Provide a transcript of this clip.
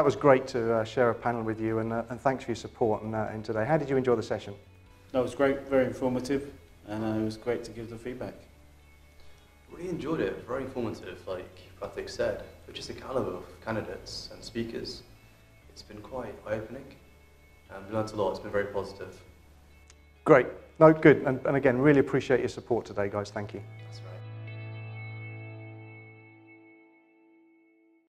that was great to share a panel with you, and thanks for your support in today. How did you enjoy the session? That was great, very informative, and it was great to give the feedback. Really enjoyed it, very informative, like Pratik said, but just the calibre of candidates and speakers, it's been quite eye-opening, and we learnt a lot. It's been very positive. Great. No, good. And again, really appreciate your support today, guys. Thank you. That's right.